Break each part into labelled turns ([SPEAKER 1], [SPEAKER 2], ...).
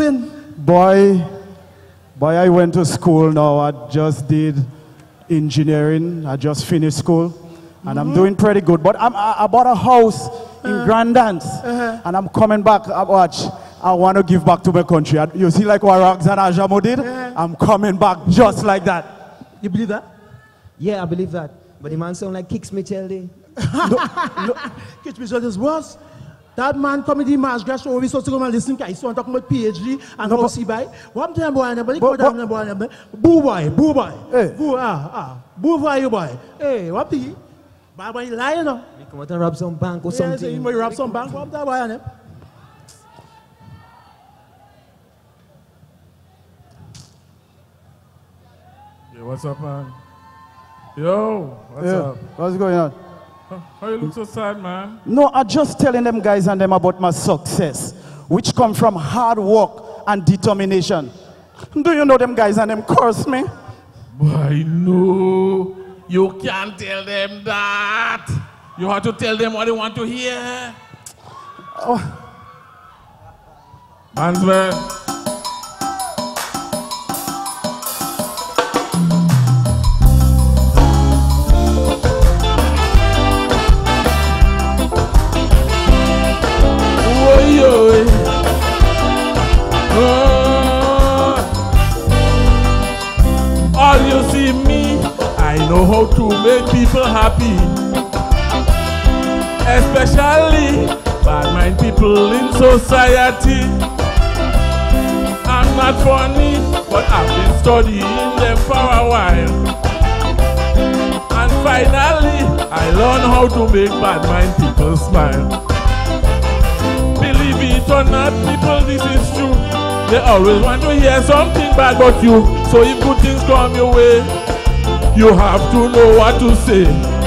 [SPEAKER 1] doing?
[SPEAKER 2] Boy, I went to school now. I just did engineering. I just finished school. And I'm doing pretty good. But I bought a house in Grandance. And I'm coming back. I want to give back to my country. You see like what Roxana Jamo did? I'm coming back just like that.
[SPEAKER 1] You believe that?
[SPEAKER 3] Yeah, I believe that. But the man sound like Kicks Mitchell there.
[SPEAKER 1] No. Kicks Mitchell is worse. That man coming to the March Grass show, we supposed to come and listen, because he's talking about PhD and how he buy. What time boy, boo boy.
[SPEAKER 2] Hey.
[SPEAKER 1] Boo boy, you boy. Hey, what the? Baba, you lying now?
[SPEAKER 3] You come out and rob some bank or something.
[SPEAKER 1] Yes, you might rob some bank, what that boy on him?
[SPEAKER 4] Yeah, what's up, man? Yo, what's up?
[SPEAKER 2] What's going on?
[SPEAKER 4] How you look so sad, man?
[SPEAKER 2] No, I'm just telling them guys and them about my success, which come from hard work and determination. Do you know them guys and them curse me?
[SPEAKER 4] Boy, no. You can't tell them that. You have to tell them what they want to hear.
[SPEAKER 2] Oh.
[SPEAKER 4] Mansman. All you see me, I know how to make people happy, especially bad mind people in society. I'm not funny, but I've been studying them for a while, and finally I learned how to make bad mind people smile. Believe it or not, people, this is true. They always want to hear something bad about you. So if good things come your way, you have to know what to say.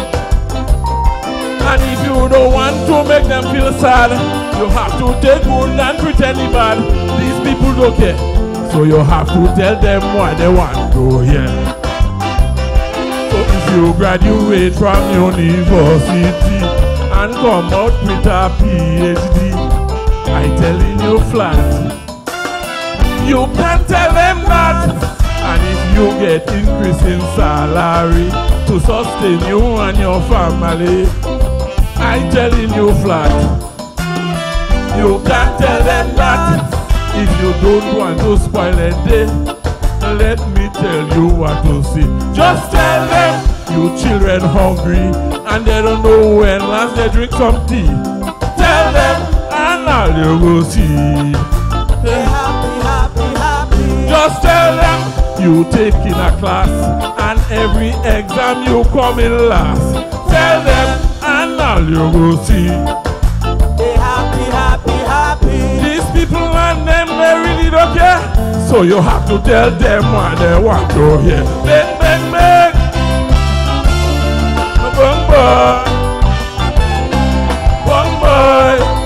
[SPEAKER 4] And if you don't want to make them feel sad, you have to take good and pretend it bad. These people don't care, so you have to tell them what they want to hear. So if you graduate from university and come out with a PhD, I telling you flat, you can't tell them that. And if you get increase in salary to sustain you and your family, I telling you flat, you can't tell them that. If you don't want to spoil a day, let me tell you what to say. Just tell them you children hungry and they don't know when last they drink some tea. Tell them and all you will see. Happy. Just tell them you taking a class and every exam you come in last. Tell them and all you will see. Happy. These people and them, they really don't care. So you have to tell them what they want to hear. Bang, bang, bang. Bang, bang. Bang, bang.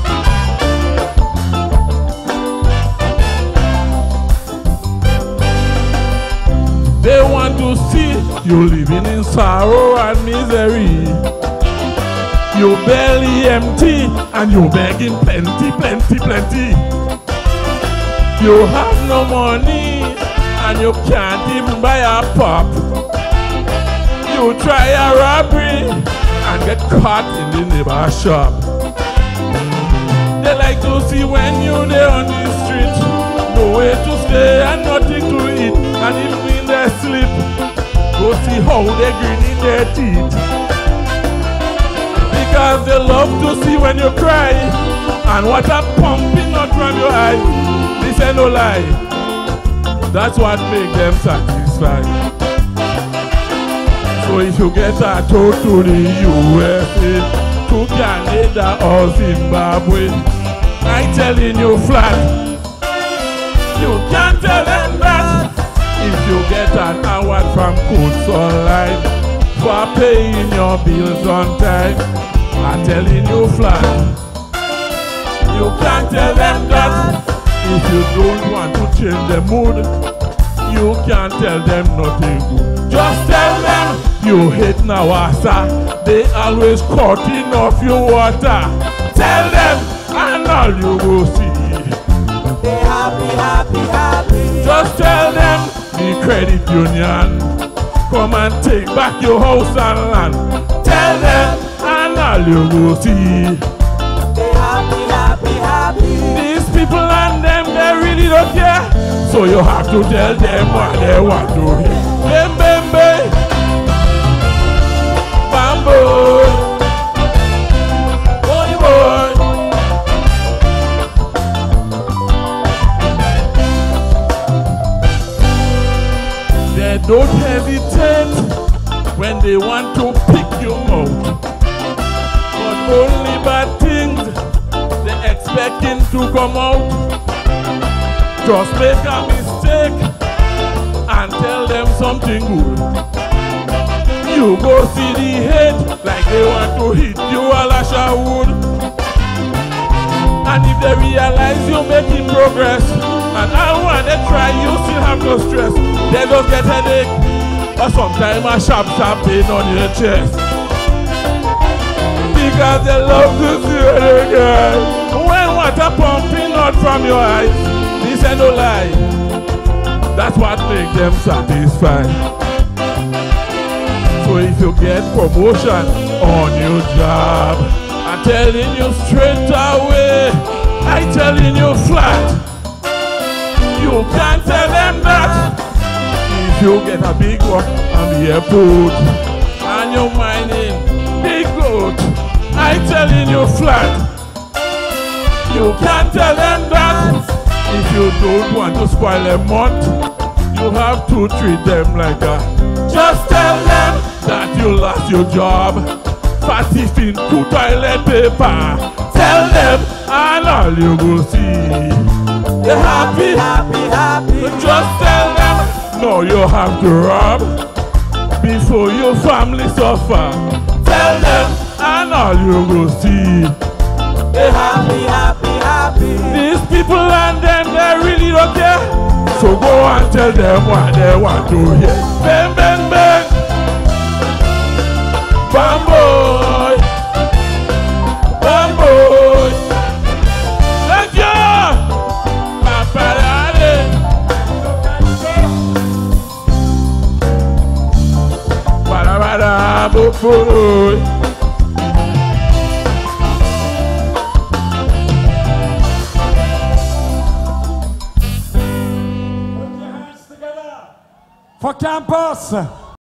[SPEAKER 4] They want to see you living in sorrow and misery. You belly empty and you begging plenty. You have no money and you can't even buy a pop. You try a robbery and get caught in the neighbor shop. They like to see when you're there on the street, no way to stay and nothing to eat, and even in their sleep, go see how they grin in their teeth. Because they love to see when you cry, and what a pumping out from your eye. This ain't no lie, that's what makes them satisfied. So if you get a tour to the USA, to Canada or Zimbabwe, I'm telling you flat, you can't tell them that. If you get an award from Coats Online for paying your bills on time, I'm telling you flat, you can't tell them that. If you don't want to change the mood, you can't tell them nothing good. Just tell them you hate Nawasa, they always cutting off your water. Tell them and all you will see.
[SPEAKER 5] happy, happy, happy.
[SPEAKER 4] Just tell them the credit union come and take back your house and land. Tell them and all you go see.
[SPEAKER 5] They happy, happy, happy.
[SPEAKER 4] These people and them, they really don't care. So you have to tell them what they want to hear. Bam, bam, bam. Bambo. Boy, boy. They don't hesitate when they want to pick you out. But only bad things they expecting to come out. Just make a mistake and tell them something good. You go see the hate like they want to hit you a lash of wood. And if they realize you're making progress and I want to try, you still have no stress. They just get headache or sometimes a sharp pain on your chest. Because they love to see other guys. When water pumping out from your eyes, this ain't no lie. That's what makes them satisfied. So if you get promotion on your job, I'm telling you straight away, I'm telling you flat, you can't tell them that. If you get a big work on the airport and you're mining big goat, I'm telling you flat, you can't tell them that. If you don't want to spoil a month, you have to treat them like that. Just tell them that you lost your job for thieving to toilet paper. Tell them and all you will see. They're happy, happy, happy. Just tell them, no, you have to rob before your family suffer. Tell them and all you will see.
[SPEAKER 5] They're happy, happy, happy.
[SPEAKER 4] These people and them, they really don't care. So go and tell them what they want to hear. Bang, bang, bang. Bam boy. Bam boy. Thank you. Paparade. Bada bada boy.
[SPEAKER 6] For campus.